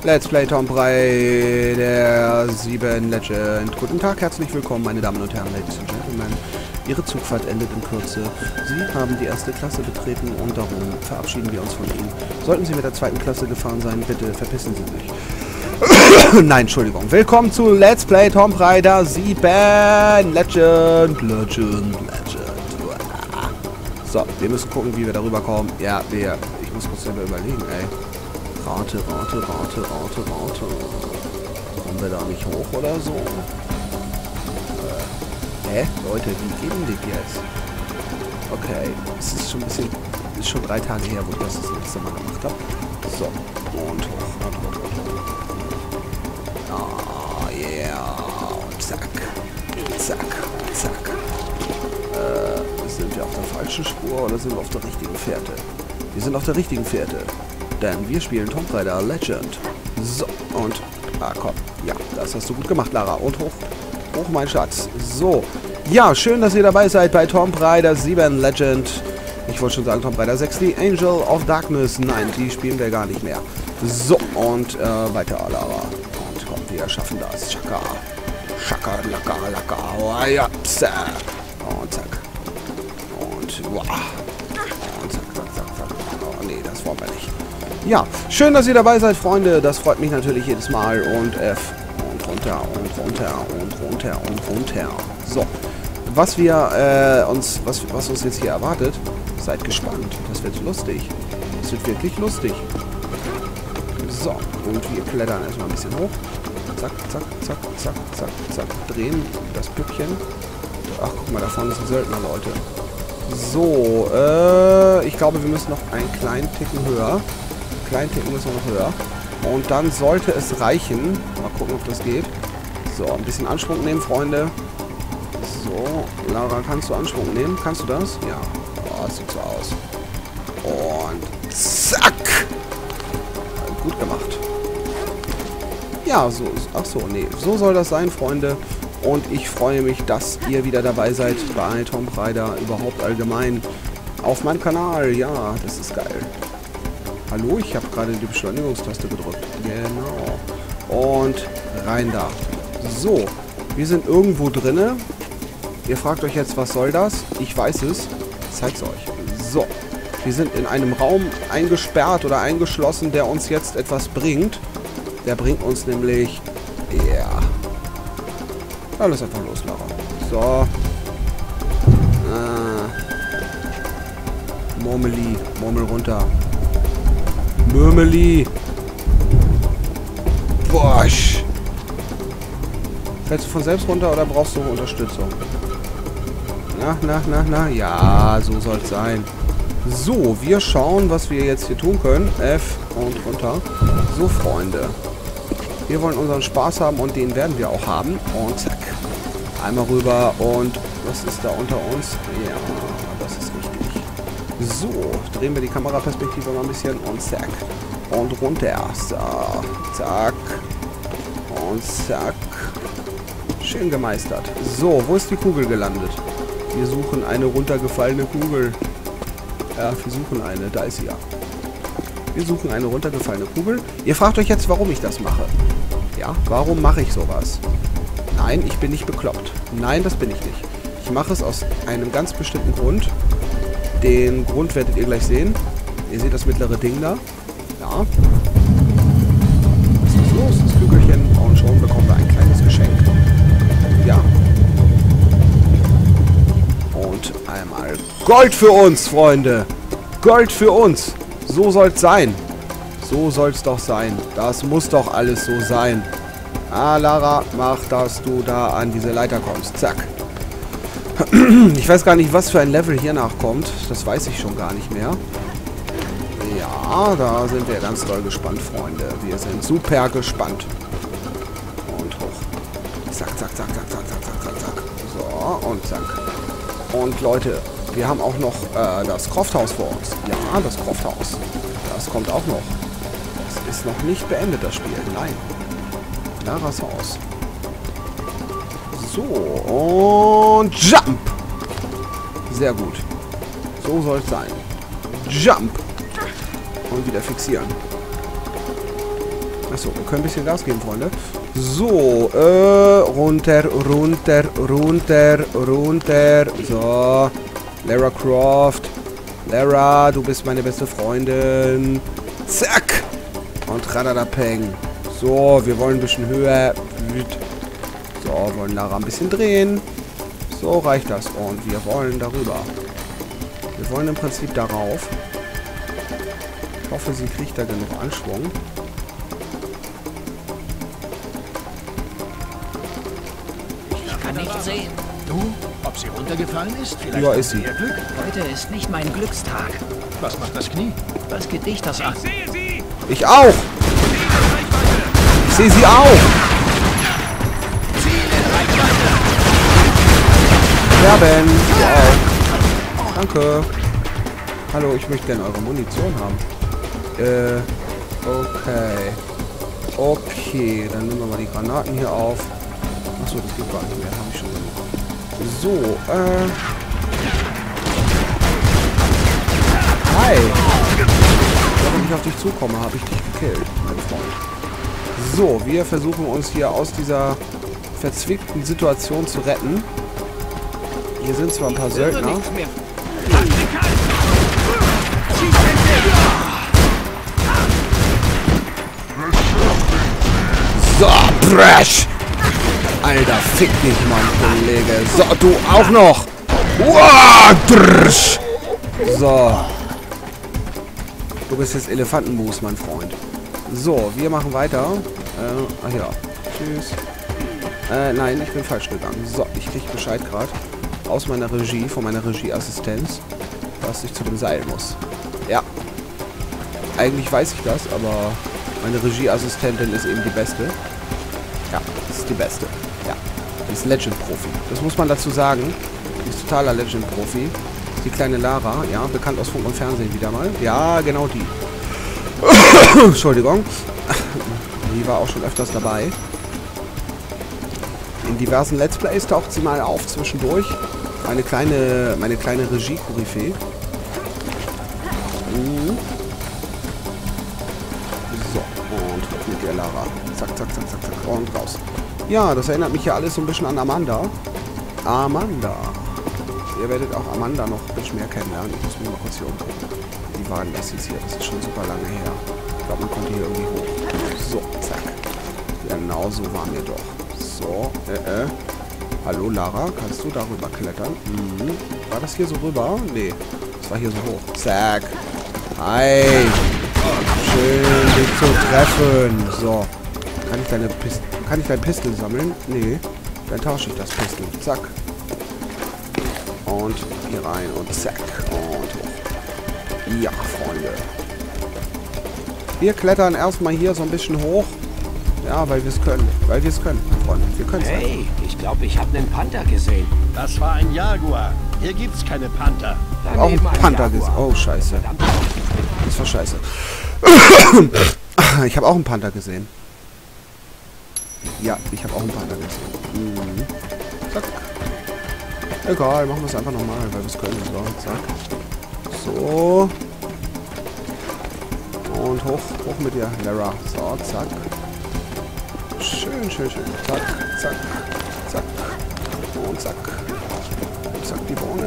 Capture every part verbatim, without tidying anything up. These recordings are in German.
Let's Play Tomb Raider sieben Legend. Guten Tag, herzlich willkommen, meine Damen und Herren, Ladies and Gentlemen. Ihre Zugfahrt endet in Kürze. Sie haben die erste Klasse betreten und darum verabschieden wir uns von Ihnen. Sollten Sie mit der zweiten Klasse gefahren sein, bitte verpissen Sie sich. Nein, Entschuldigung. Willkommen zu Let's Play Tomb Raider sieben Legend. Legend, Legend. So, wir müssen gucken, wie wir darüber kommen. Ja, wir... Ich muss kurz selber überlegen, ey. Rate, Rate, Rate, Rate, Rate. Kommen wir da nicht hoch oder so? Äh, hä? Leute, wie geht denn das jetzt? Okay, es ist schon ein bisschen... Es ist schon drei Tage her, wo ich das das letzte Mal gemacht habe. So, und hoch, und hoch, und hoch. Ah, yeah. Und zack. Zack, zack. Äh, sind wir auf der falschen Spur oder sind wir auf der richtigen Fährte? Wir sind auf der richtigen Fährte. Denn wir spielen Tomb Raider Legend. So, und... Ah, komm. Ja, das hast du gut gemacht, Lara. Und hoch. Hoch, mein Schatz. So. Ja, schön, dass ihr dabei seid bei Tomb Raider sieben Legend. Ich wollte schon sagen, Tomb Raider sechs, die Angel of Darkness. Nein, die spielen wir gar nicht mehr. So, und äh, weiter, Lara. Und komm, wir schaffen das. Schaka. Schaka, laka, laka. Oh, ja, psa. Und zack. Und, wow. Und zack, zack, zack, zack. Oh, nee, das wollen wir nicht. Ja, schön, dass ihr dabei seid, Freunde. Das freut mich natürlich jedes Mal. Und F. Und runter, und runter, und runter, und runter. So. Was wir äh, uns, was, was uns jetzt hier erwartet, seid gespannt. Das wird lustig. Das wird wirklich lustig. So. Und wir klettern erstmal ein bisschen hoch. Zack, zack, zack, zack, zack, zack. Drehen das Püppchen. Ach, guck mal, da vorne ist ein Söldner, Leute. So, äh, ich glaube, wir müssen noch einen kleinen Ticken höher. Kleinen Ticken müssen wir noch höher. Und dann sollte es reichen. Mal gucken, ob das geht. So, ein bisschen Anschwung nehmen, Freunde. So, Lara, kannst du Anschwung nehmen? Kannst du das? Ja. Oh, das sieht so aus. Und zack! Gut gemacht. Ja, so, ach so, nee. So soll das sein, Freunde. Und ich freue mich, dass ihr wieder dabei seid bei Tomb Raider, überhaupt allgemein auf meinem Kanal. Ja, das ist geil. Hallo, ich habe gerade die Beschleunigungstaste gedrückt. Genau. Und rein da. So, wir sind irgendwo drinne. Ihr fragt euch jetzt, was soll das? Ich weiß es. Ich zeig's euch. So, wir sind in einem Raum eingesperrt oder eingeschlossen, der uns jetzt etwas bringt. Der bringt uns nämlich... Ja... Ja, lass einfach los, Lara. So. Äh. Murmeli. Murmel runter. Murmeli. Bosch. Fällst du von selbst runter oder brauchst du Unterstützung? Na, na, na, na. Ja, so soll es sein. So, wir schauen, was wir jetzt hier tun können. F und runter. So, Freunde. Wir wollen unseren Spaß haben und den werden wir auch haben. Und zack. Einmal rüber und was ist da unter uns? Ja, das ist richtig. So, drehen wir die Kameraperspektive mal ein bisschen und zack. Und runter. So, zack. Und zack. Schön gemeistert. So, wo ist die Kugel gelandet? Wir suchen eine runtergefallene Kugel. Ja, wir suchen eine. Da ist sie ja. Wir suchen eine runtergefallene Kugel. Ihr fragt euch jetzt, warum ich das mache. Ja, warum mache ich sowas? Nein, ich bin nicht bekloppt. Nein, das bin ich nicht. Ich mache es aus einem ganz bestimmten Grund. Den Grund werdet ihr gleich sehen. Ihr seht das mittlere Ding da. Ja. Was ist los? Das Kügelchen. Und schon bekommen wir ein kleines Geschenk. Ja. Und einmal Gold für uns, Freunde. Gold für uns. So soll's sein. So soll's doch sein. Das muss doch alles so sein. Ah, Lara, mach, dass du da an diese Leiter kommst. Zack. Ich weiß gar nicht, was für ein Level hier nachkommt. Das weiß ich schon gar nicht mehr. Ja, da sind wir ganz doll gespannt, Freunde. Wir sind super gespannt. Und hoch. Zack, zack, zack, zack, zack, zack, zack, zack, zack. So, und zack. Und Leute, wir haben auch noch äh, das Crofthaus vor uns. Ja, das Crofthaus. Das kommt auch noch. Das ist noch nicht beendet, das Spiel. Nein. Laras Haus. So, und Jump! Sehr gut. So soll es sein. Jump! Und wieder fixieren. Achso, wir können ein bisschen Gas geben, Freunde. So, äh, runter, runter, runter, runter. So, Lara Croft. Lara, du bist meine beste Freundin. Zack. Und radadapeng. So, wir wollen ein bisschen höher. So, wollen Lara ein bisschen drehen. So reicht das. Und wir wollen darüber. Wir wollen im Prinzip darauf. Ich hoffe, sie kriegt da genug Anschwung. Ich kann nicht sehen. Du? Ob sie runtergefallen ist? Vielleicht Ja, ist sie. ihr Glück. Heute ist nicht mein Glückstag. Was macht das Knie? Was geht dich das an? Ich auch. Ich sehe sie auch. Sterben. Wow. Danke. Hallo, ich möchte gerne eure Munition haben. Äh, okay. Okay, dann nehmen wir mal die Granaten hier auf. Achso, das geht gar nicht mehr. Habe ich schon genug. So, äh. Hi. Wenn ich auf dich zukomme, habe ich dich gekillt, mein Freund. So, wir versuchen uns hier aus dieser verzwickten Situation zu retten. Hier sind zwar ein paar Söldner. So, Brash! Alter, fick dich, mein Kollege. So, du auch noch! Wow, drsch. So. Du bist jetzt Elefantenmus, mein Freund. So, wir machen weiter. Äh, ach ja. Tschüss. Äh, nein, ich bin falsch gegangen. So, ich krieg Bescheid gerade aus meiner Regie, von meiner Regieassistenz, dass ich zu dem Seil muss. Ja. Eigentlich weiß ich das, aber meine Regieassistentin ist eben die Beste. Ja, das ist die Beste. Ja. Die ist Legend-Profi. Das muss man dazu sagen. Die ist totaler Legend-Profi. Die kleine Lara, ja, bekannt aus Funk und Fernsehen wieder mal. Ja, genau die. Entschuldigung. Die war auch schon öfters dabei. In diversen Let's Plays taucht sie mal auf zwischendurch. Meine kleine, meine kleine Regie-Koryphäe. Mhm. So, und mit der Lara. Zack, zack, zack, zack, zack. Und raus. Ja, das erinnert mich ja alles so ein bisschen an Amanda. Amanda. Ihr werdet auch Amanda noch ein bisschen mehr kennenlernen. Ich muss mich mal kurz hier umgucken. Die war das jetzt hier. Das ist schon super lange her. Ich glaube, man konnte hier irgendwie hoch. So, zack. Genau so waren wir doch. So, äh, äh. Hallo Lara, kannst du darüber klettern? Mhm. War das hier so rüber? Nee, das war hier so hoch. Zack. Hi. Schön, dich zu treffen. So. Kann ich deine Pist Kann ich dein Pistol sammeln? Nee. Dann tausche ich das Pistol. Zack. Und hier rein und zack. Und hoch. Ja, Freunde. Wir klettern erstmal hier so ein bisschen hoch. Ja, weil wir es können. Weil wir es können, Freunde. Wir können es. Hey, ich glaube, ich habe einen Panther gesehen. Das war ein Jaguar. Hier gibt's keine Panther. Auch ein Panther gesehen. Oh, scheiße. Das war scheiße. Ich habe auch einen Panther gesehen. Ja, ich habe auch einen Panther gesehen. Mhm. Zack. Egal, machen wir es einfach nochmal, weil wir es können. So, zack. So. Und hoch, hoch mit dir, Lara. So, zack. Schön, schön, schön. Zack, zack, zack. Und zack. Und zack, die Bohne.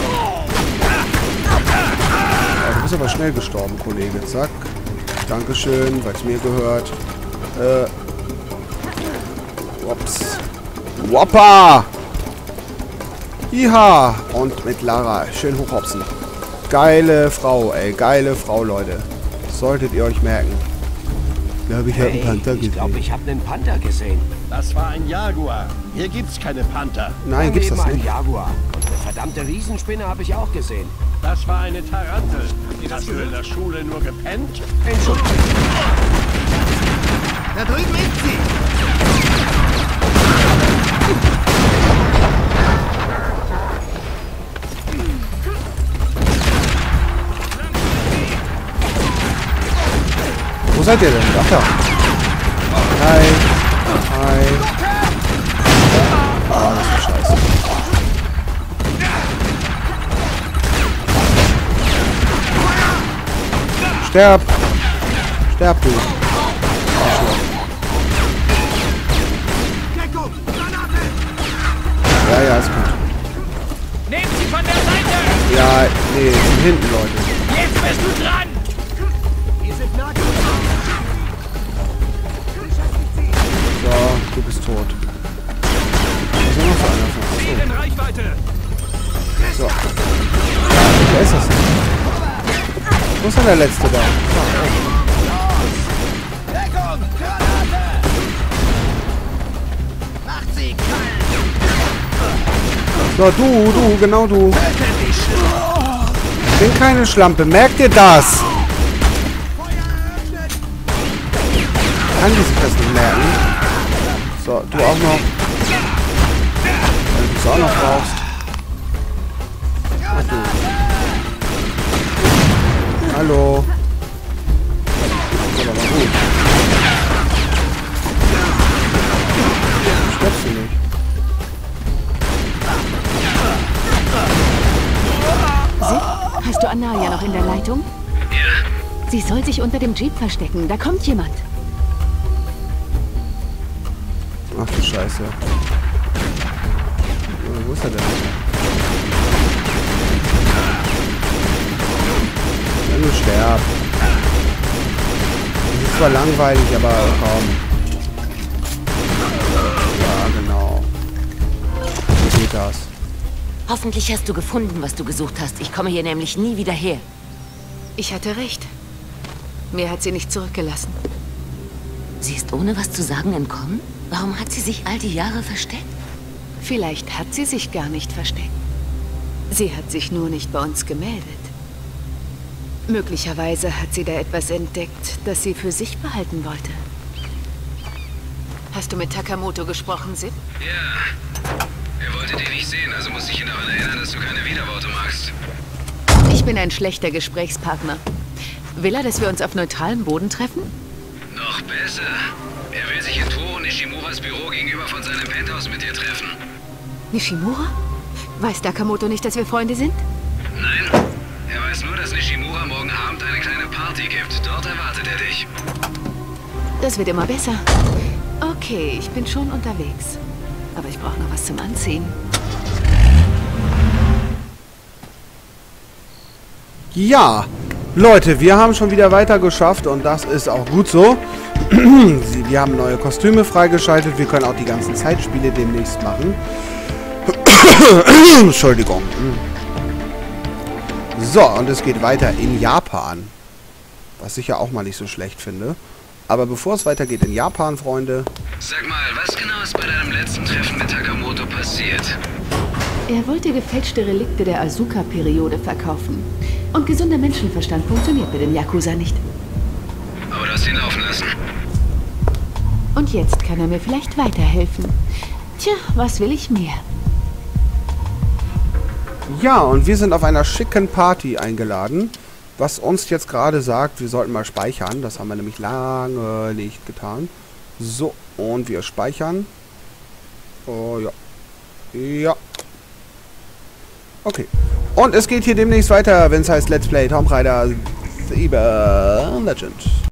Ja, du bist aber schnell gestorben, Kollege. Zack. Dankeschön, weil es mir gehört. Äh. Ups. Woppa! Iha! Und mit Lara. Schön hochhopsen. Geile Frau, ey. Geile Frau, Leute. Das solltet ihr euch merken. Da habe ich ja einen Panther gesehen. Ich glaube, ich habe einen Panther gesehen. Das war ein Jaguar. Hier gibt's keine Panther. Nein, gibt's das Daneben nicht. ein Jaguar. Und eine verdammte Riesenspinne habe ich auch gesehen. Das war eine Tarantel. Hast du in der Schule nur gepennt? Entschuldigung. Da drüben ist sie. Wo seid ihr denn? Ach da. Hi. Hi. Ah, das ist scheiße. Sterb. Sterb, du. Arschloch. hinten, Leute. Jetzt bist du dran! Wir sind nah. So, du bist tot. Was ist noch so einer von? Ziel in Reichweite! So. Wer ist das denn? Wo ist denn der letzte da? Deckung! Granate! Macht sie kalt! So, du, du, genau du. Ich bin keine Schlampe, merkt ihr das? Kann die sich das nicht merken? So, du auch noch. Wenn du es auch noch brauchst. Ach du. Hallo. Das ist aber gut. Stirbst du nicht? Hast du Anaya noch in der Leitung? Ja. Sie soll sich unter dem Jeep verstecken. Da kommt jemand. Ach du Scheiße. Wo ist er denn? Wenn du sterb. Das ist zwar langweilig, aber kaum. Ja, genau. Wie geht das? Hoffentlich hast du gefunden, was du gesucht hast. Ich komme hier nämlich nie wieder her. Ich hatte recht. Mir hat sie nicht zurückgelassen. Sie ist ohne was zu sagen entkommen? Warum hat sie sich all die Jahre versteckt? Vielleicht hat sie sich gar nicht versteckt. Sie hat sich nur nicht bei uns gemeldet. Möglicherweise hat sie da etwas entdeckt, das sie für sich behalten wollte. Hast du mit Takamoto gesprochen, Sid? Ja. Er wollte dich nicht sehen, also muss ich ihn daran erinnern, dass du keine Widerworte magst. Ich bin ein schlechter Gesprächspartner. Will er, dass wir uns auf neutralem Boden treffen? Noch besser. Er will sich in Toro Nishimuras Büro gegenüber von seinem Penthouse mit dir treffen. Nishimura? Weiß Takamoto nicht, dass wir Freunde sind? Nein. Er weiß nur, dass Nishimura morgen Abend eine kleine Party gibt. Dort erwartet er dich. Das wird immer besser. Okay, ich bin schon unterwegs. Aber ich brauche noch was zum Anziehen. Ja, Leute, wir haben schon wieder weiter geschafft und das ist auch gut so. Wir haben neue Kostüme freigeschaltet. Wir können auch die ganzen Zeitspiele demnächst machen. Entschuldigung. So, und es geht weiter in Japan. Was ich ja auch mal nicht so schlecht finde. Aber bevor es weitergeht in Japan, Freunde... Sag mal, was genau ist bei deinem letzten Treffen mit Takamoto passiert? Er wollte gefälschte Relikte der Asuka-Periode verkaufen. Und gesunder Menschenverstand funktioniert mit dem Yakuza nicht. Aber du hast ihn laufen lassen. Und jetzt kann er mir vielleicht weiterhelfen. Tja, was will ich mehr? Ja, und wir sind auf einer schicken Party eingeladen. Was uns jetzt gerade sagt, wir sollten mal speichern. Das haben wir nämlich lange nicht getan. So, und wir speichern. Oh ja. Ja. Okay. Und es geht hier demnächst weiter, wenn es heißt Let's Play Tomb Raider sieben Legend.